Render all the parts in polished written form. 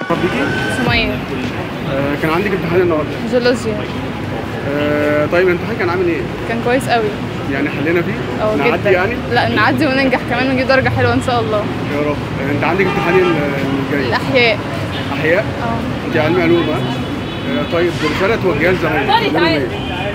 بيكي؟ سمية. كان عندك امتحان النهارده؟ جيولوجيا. طيب الامتحان كان عامل ايه؟ كان كويس قوي. يعني حلينا فيه؟ جدا. نعدي يعني؟ لا نعدي وننجح كمان ونجيب درجة حلوة ان شاء الله. يا رب. انت عندك امتحان الجاي؟ الأحياء. احياء؟ انت علمي علوم ها؟ طيب رسالة توجهها لزمايلك.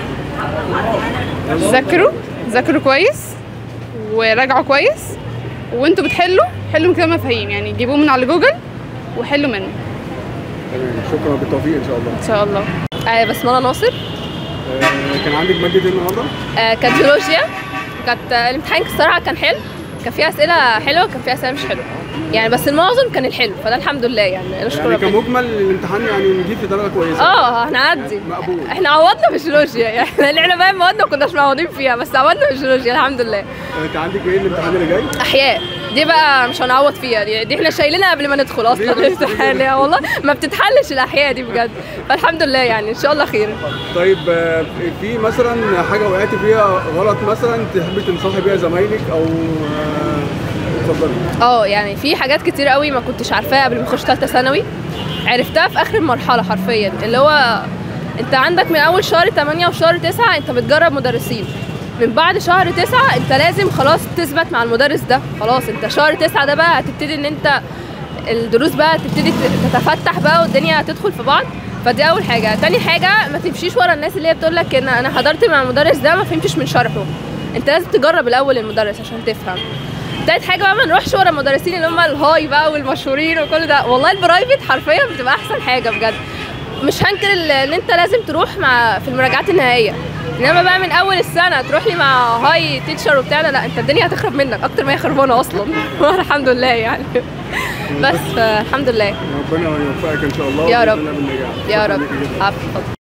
ذاكروا كويس وراجعوا كويس، وانتوا بتحلوا حلوا كده مفاهيم، يعني جيبوه من على جوجل وحلوا منه. تمام، شكرا، بالتوفيق ان شاء الله. ان شاء الله. بسملة ناصر. كان عندك مادة ايه النهارده؟ كانت جيولوجيا. كانت الامتحان الصراحة كان حلو، كان فيه أسئلة حلوة وكان فيه أسئلة مش حلوة يعني، بس المعظم كان الحلو، فده الحمد لله يعني نشكر ربنا. يعني كمجمل الامتحان يعني نجيب في درجة كويسة. هنعدي. مقبول. احنا عوضنا في الجيولوجيا يعني، اللي احنا باقي موادنا ما كناش معوضين فيها، بس عوضنا في الجيولوجيا الحمد لله. انت عندك ايه الامتحان اللي جاي؟ احياء. دي بقى مش هنعوض فيها، دي احنا شايلينها قبل ما ندخل اصلا الامتحان والله ما بتتحلش الاحياء دي بجد، فالحمد لله يعني ان شاء الله خير. طيب في مثلا حاجه وقعتي فيها غلط مثلا تحبي تنصحي بيها زمايلك او اتفضلي؟ يعني في حاجات كتير قوي ما كنتش عارفاها قبل ما اخش ثالثه ثانوي، عرفتها في اخر المرحله حرفيا، اللي هو انت عندك من اول شهر 8 وشهر 9 انت بتجرب مدرسين، من بعد شهر 9 انت لازم خلاص تثبت مع المدرس ده، خلاص انت شهر 9 ده بقى هتبتدي ان انت الدروس بقى تبتدي تتفتح بقى والدنيا هتدخل في بعض. فدي اول حاجه. تاني حاجه ما تمشيش ورا الناس اللي هي بتقول لك ان انا حضرت مع المدرس ده ما فهمتش من شرحه، انت لازم تجرب الاول المدرس عشان تفهم. تالت حاجه بقى ما نروحش ورا المدرسين اللي هم الهاي بقى والمشهورين وكل ده، والله البرايفت حرفيا بتبقى احسن حاجه بجد. مش هنكر ان انت لازم تروح في المراجعات النهائيه، انما بقى من اول السنه تروح لي مع هاي تيتشر وبتاع، لا انت الدنيا هتخرب منك اكتر ما هي خربانه اصلا الحمد لله يعني بس الحمد لله. ربنا يوفقك ان شاء الله. يا رب. يا رب. عفوا.